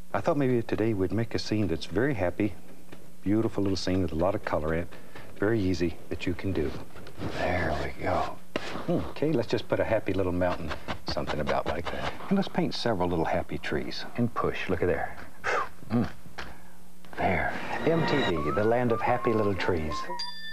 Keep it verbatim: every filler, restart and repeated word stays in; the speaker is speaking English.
I thought maybe today we'd make a scene that's very happy, beautiful little scene with a lot of color in it, very easy that you can do. There we go. Okay, let's just put a happy little mountain, something about like that. And let's paint several little happy trees and push. Look at there. Mm. There. M T V, the land of happy little trees.